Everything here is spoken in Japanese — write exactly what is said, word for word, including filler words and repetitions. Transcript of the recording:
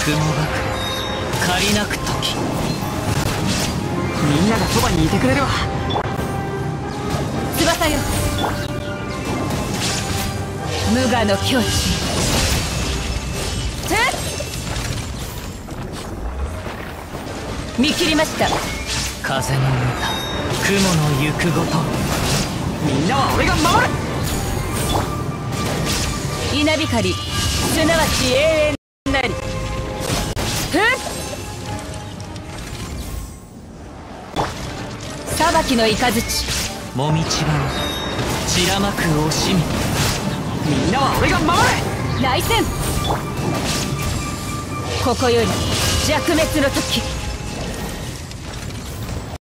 雲幕借りなく時。 みんながそばにいてくれるわ。 翼よ、無我の境地。えっ、見切りました。 風の歌、雲の行くごと。 みんなは俺が守る。 稲光、すなわち永遠なり。ふっ、裁きの雷、 もみちばを散らまく惜しみ。 みんなは俺が守る。 来戦、ここより弱滅の時。